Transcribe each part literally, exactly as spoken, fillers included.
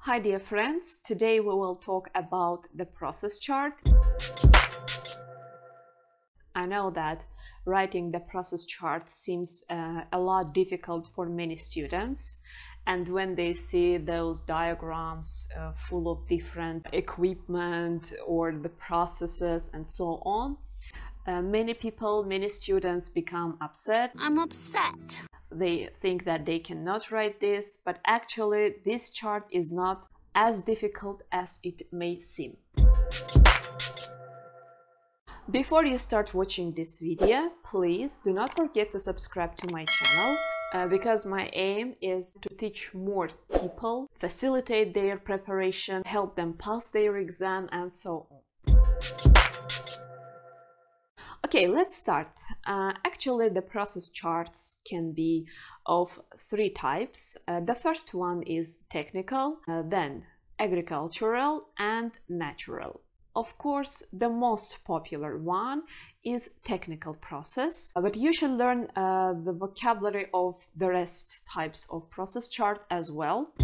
Hi dear friends, today we will talk about the process chart. I know that writing the process chart seems uh, a lot difficult for many students, and when they see those diagrams uh, full of different equipment or the processes and so on, uh, many people, many students become upset. I'm upset. They think that they cannot write this, but actually this chart is not as difficult as it may seem. Before you start watching this video, please do not forget to subscribe to my channel, uh, because my aim is to teach more people, facilitate their preparation, help them pass their exam and so on. Okay, let's start. Uh, actually, the process charts can be of three types. Uh, the first one is technical, uh, then agricultural and natural. Of course, the most popular one is technical process, but you should learn uh, the vocabulary of the rest types of process chart as well.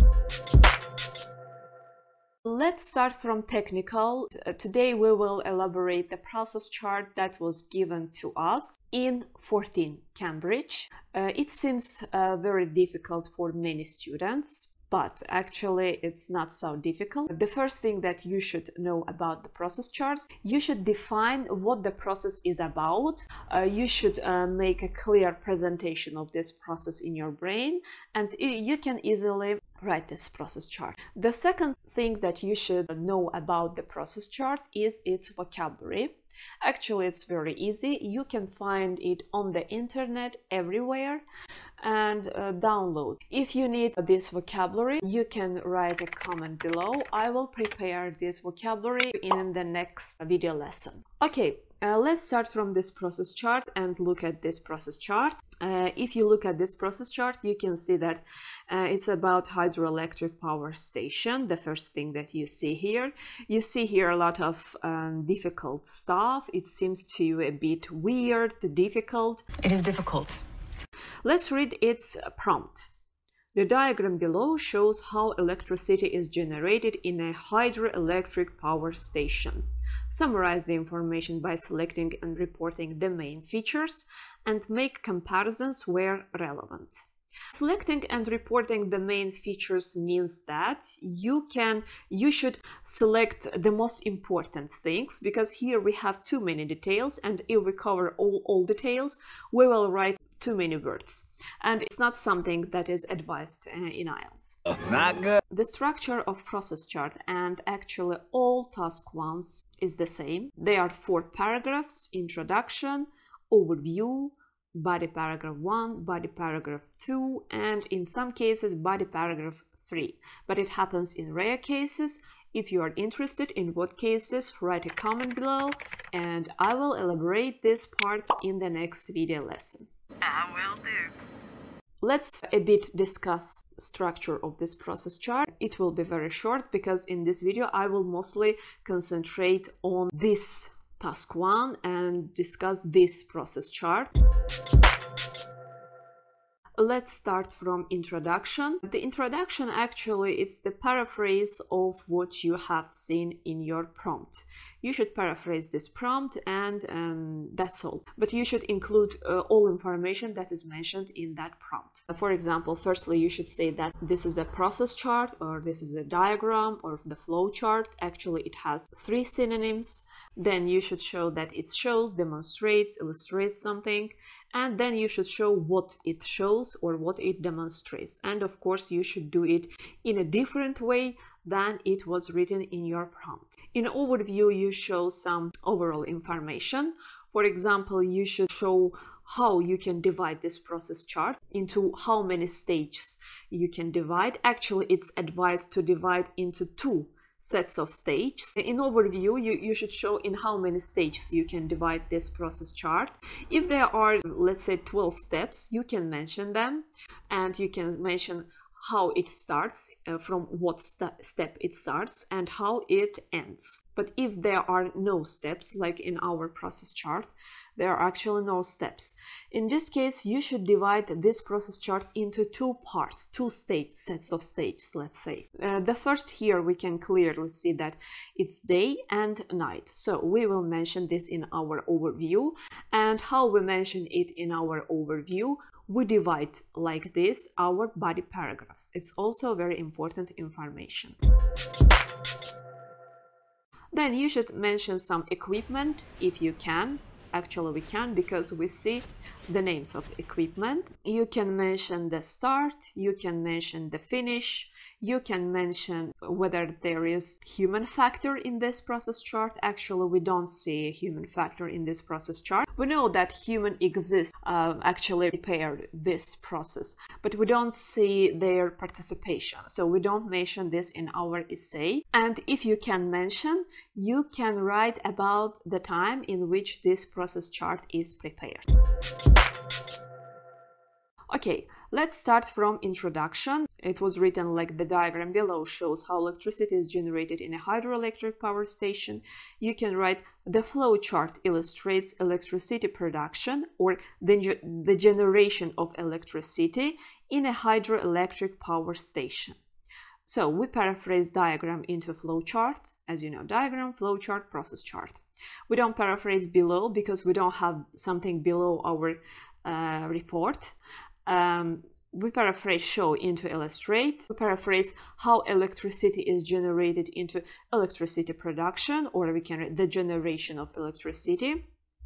Let's start from technical. Uh, today we will elaborate the process chart that was given to us in fourteen Cambridge. Uh, it seems uh, very difficult for many students, but actually it's not so difficult. The first thing that you should know about the process charts, you should define what the process is about. Uh, you should uh, make a clear presentation of this process in your brain, and you can easily write this process chart. The second thing that you should know about the process chart is its vocabulary. Actually, it's very easy. You can find it on the internet everywhere and uh, download. If you need this vocabulary, you can write a comment below. I will prepare this vocabulary in the next video lesson. Okay, uh, let's start from this process chart and look at this process chart. Uh, if you look at this process chart, you can see that uh, it's about hydroelectric power station. The first thing that you see here, you see here a lot of um, difficult stuff. It seems to you a bit weird, difficult. It is difficult. Let's read its prompt. The diagram below shows how electricity is generated in a hydroelectric power station. Summarize the information by selecting and reporting the main features and make comparisons where relevant. Selecting and reporting the main features means that you can you should select the most important things, because here we have too many details, and if we cover all, all details, we will write too many words, and it's not something that is advised uh, in I E L T S. Not good. The structure of process chart and actually all task ones is the same. They are four paragraphs: introduction, overview, body paragraph one, body paragraph two, and in some cases body paragraph three. But it happens in rare cases. If you are interested in what cases, write a comment below and I will elaborate this part in the next video lesson. I will do. Let's a bit discuss structure of this process chart. It will be very short because in this video I will mostly concentrate on this task one and discuss this process chart. Let's start from introduction. The introduction actually it's the paraphrase of what you have seen in your prompt. You should paraphrase this prompt and um, that's all. But you should include uh, all information that is mentioned in that prompt. For example, firstly, you should say that this is a process chart, or this is a diagram, or the flow chart. Actually, it has three synonyms. Then you should show that it shows, demonstrates, illustrates something. And then you should show what it shows or what it demonstrates. And of course, you should do it in a different way than it was written in your prompt. In overview, you show some overall information. For example, you should show how you can divide this process chart into how many stages you can divide. Actually, it's advised to divide into two sets of stages. In overview, you, you should show in how many stages you can divide this process chart. If there are, let's say, twelve steps, you can mention them, and you can mention how it starts, uh, from what st step it starts, and how it ends. But if there are no steps, like in our process chart, There are actually no steps. In this case, you should divide this process chart into two parts, two state sets of stages, let's say. Uh, the first here, we can clearly see that it's day and night. So we will mention this in our overview. And how we mention it in our overview, we divide like this our body paragraphs. It's also very important information. Then you should mention some equipment if you can. Actually, we can, because we see the names of equipment. You can mention the start, you can mention the finish, you can mention whether there is human factor in this process chart. Actually, we don't see a human factor in this process chart. We know that human exists, uh, actually prepared this process, but we don't see their participation. So we don't mention this in our essay. And if you can mention, you can write about the time in which this process chart is prepared. Okay, let's start from introduction. It was written like the diagram below shows how electricity is generated in a hydroelectric power station. You can write the flow chart illustrates electricity production or the, the generation of electricity in a hydroelectric power station. So we paraphrase diagram into flow chart. As you know, diagram, flow chart, process chart. We don't paraphrase below because we don't have something below our uh, report. Um, we paraphrase show into illustrate. We paraphrase how electricity is generated into electricity production, or we can write the generation of electricity.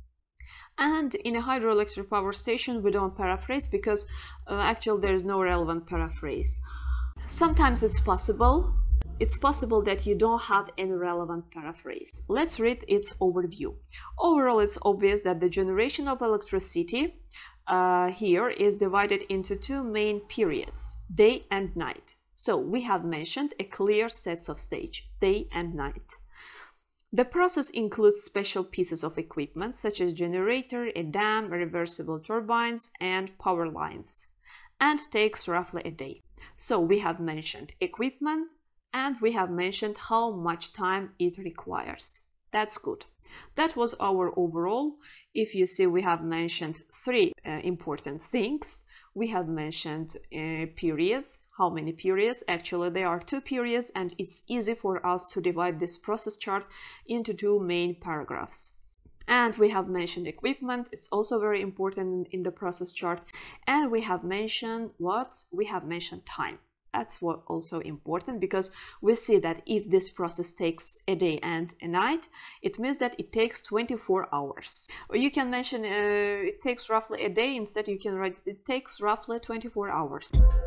And in a hydroelectric power station, we don't paraphrase because uh, actually there is no relevant paraphrase. Sometimes it's possible. It's possible that you don't have any relevant paraphrase. Let's read its overview. Overall, it's obvious that the generation of electricity uh, here is divided into two main periods, day and night. So we have mentioned a clear set of stage, day and night. The process includes special pieces of equipment such as generator, a dam, reversible turbines, and power lines, and takes roughly a day. So we have mentioned equipment, and we have mentioned how much time it requires. That's good. That was our overall. If you see, we have mentioned three uh, important things. We have mentioned uh, periods. How many periods? Actually, there are two periods, and it's easy for us to divide this process chart into two main paragraphs. And we have mentioned equipment. It's also very important in the process chart. And we have mentioned what? We have mentioned time. That's what also important, because we see that if this process takes a day and a night, it means that it takes twenty-four hours. Or you can mention uh, it takes roughly a day. Instead, you can write it takes roughly twenty-four hours.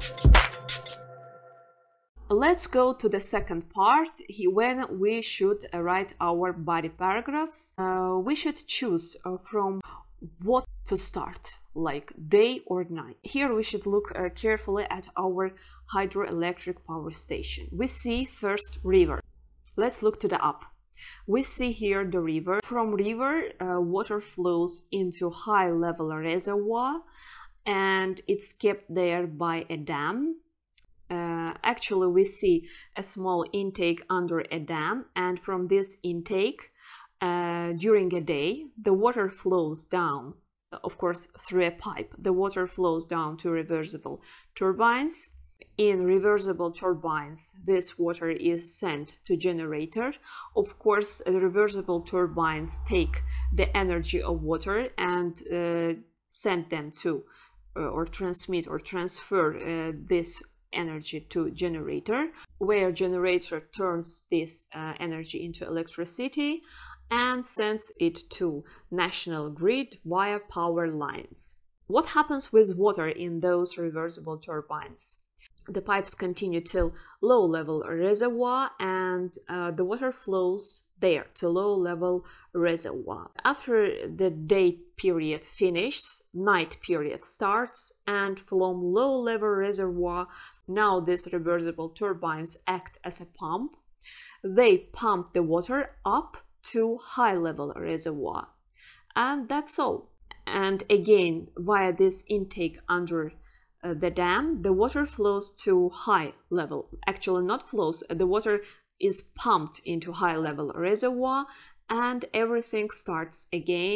Let's go to the second part, when we should write our body paragraphs. Uh, we should choose uh, from what to start, like day or night. Here we should look uh, carefully at our hydroelectric power station. We see first river. Let's look to the up. We see here the river. From river, uh, water flows into high level reservoir, and it's kept there by a dam. Uh, actually, we see a small intake under a dam, and from this intake, uh, during a day, the water flows down, of course, through a pipe. The water flows down to reversible turbines. In reversible turbines, this water is sent to generator. Of course, the reversible turbines take the energy of water and uh, send them to, uh, or transmit or transfer uh, this energy to generator, where generator turns this uh, energy into electricity and sends it to national grid via power lines. What happens with water in those reversible turbines? The pipes continue till low-level reservoir, and uh, the water flows there to low-level reservoir. After the day period finishes, night period starts, and from low-level reservoir, now these reversible turbines act as a pump. They pump the water up to high-level reservoir, and that's all. And again, via this intake under uh, the dam, the water flows to high level. Actually, not flows, the water is pumped into high level reservoir, and everything starts again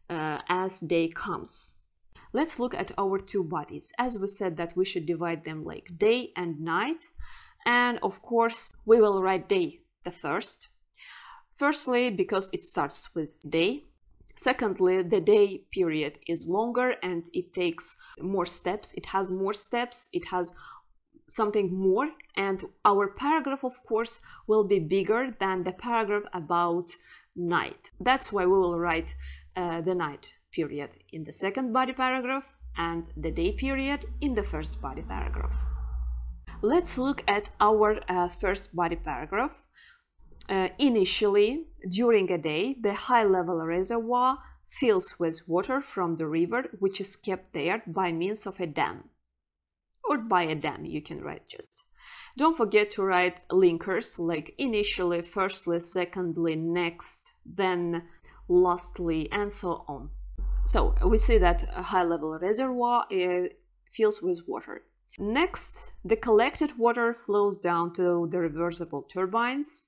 uh, as day comes. Let's look at our two bodies. As we said that we should divide them like day and night. And of course, we will write day the first. Firstly, because it starts with day. Secondly, the day period is longer and it takes more steps. It has more steps. It has something more. And our paragraph, of course, will be bigger than the paragraph about night. That's why we will write uh, the night period in the second body paragraph and the day period in the first body paragraph. Let's look at our uh, first body paragraph. Uh, initially, during a day, the high-level reservoir fills with water from the river, which is kept there by means of a dam. Or by a dam, you can write just. Don't forget to write linkers like initially, firstly, secondly, next, then, lastly, and so on. So we see that a high-level reservoir uh, fills with water. Next, the collected water flows down to the reversible turbines.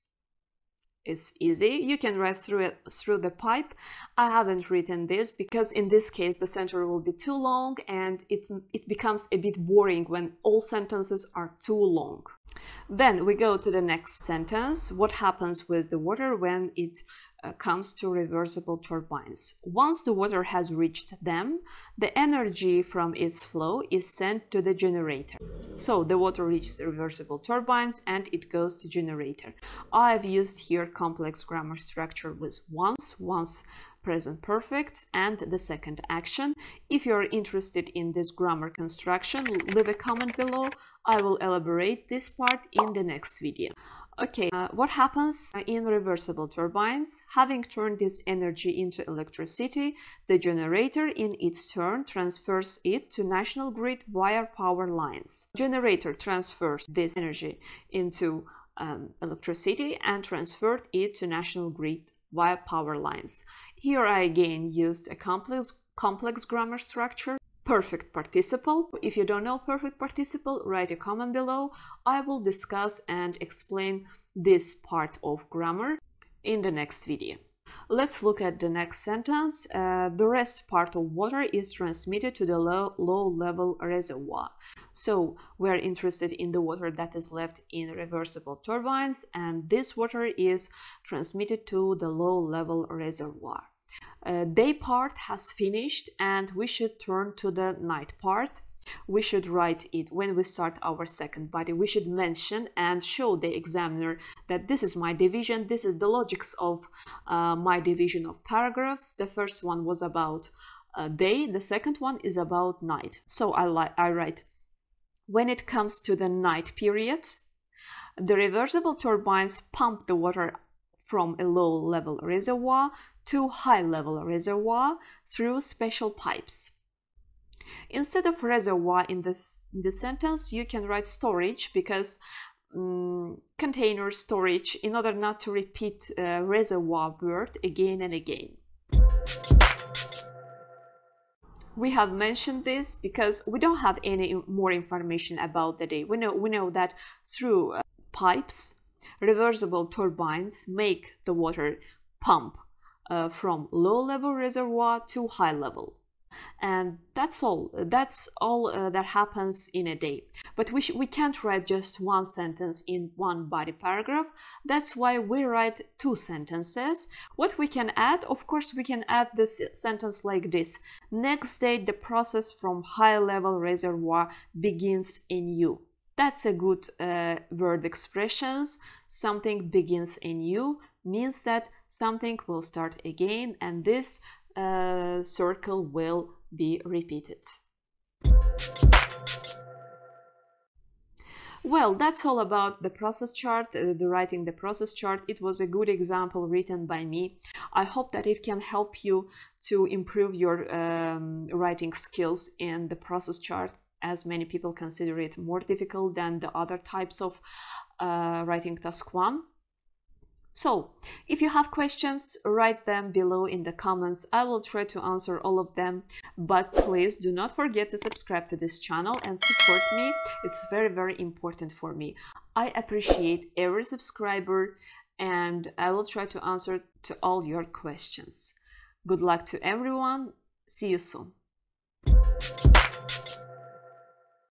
It's easy. You can write through it through the pipe. I haven't written this because in this case the sentence will be too long and it, it becomes a bit boring when all sentences are too long. Then we go to the next sentence. What happens with the water when it uh, comes to reversible turbines? Once the water has reached them, the energy from its flow is sent to the generator. So the water reaches the reversible turbines and it goes to generator. I've used here complex grammar structure with once, once present perfect, and the second action. If you're interested in this grammar construction, leave a comment below. I will elaborate this part in the next video. Okay, uh, what happens in reversible turbines? Having turned this energy into electricity, the generator in its turn transfers it to national grid via power lines. Generator transfers this energy into um, electricity and transferred it to national grid via power lines. Here I again used a complex, complex grammar structure. Perfect participle. If you don't know perfect participle, write a comment below. I will discuss and explain this part of grammar in the next video. Let's look at the next sentence. Uh, the rest part of water is transmitted to the low, low level reservoir. So we're interested in the water that is left in reversible turbines, and this water is transmitted to the low level reservoir. Uh, day part has finished and we should turn to the night part. We should write it when we start our second body. We should mention and show the examiner that this is my division, this is the logics of uh, my division of paragraphs. The first one was about uh, day, the second one is about night. So I, I write, when it comes to the night period, the reversible turbines pump the water from a low-level reservoir to high-level reservoir through special pipes. Instead of reservoir in this, in this sentence, you can write storage because um, container storage in order not to repeat uh, reservoir word again and again. We have mentioned this because we don't have any more information about the day. We know, we know that through uh, pipes, reversible turbines make the water pump Uh, from low-level reservoir to high-level, and that's all. That's all uh, that happens in a day. But we we can't write just one sentence in one body paragraph. That's why we write two sentences. What we can add, of course, we can add this sentence like this: next day, the process from high-level reservoir begins anew. That's a good uh, word expressions. Something begins anew means that something will start again and this uh, circle will be repeated. Well, that's all about the process chart, uh, the writing the process chart. It was a good example written by me. I hope that it can help you to improve your um, writing skills in the process chart, as many people consider it more difficult than the other types of uh, writing task one. So, if you have questions, write them below in the comments. I will try to answer all of them, but please do not forget to subscribe to this channel and support me. It's very, very important for me. I appreciate every subscriber and I will try to answer to all your questions. Good luck to everyone. See you soon.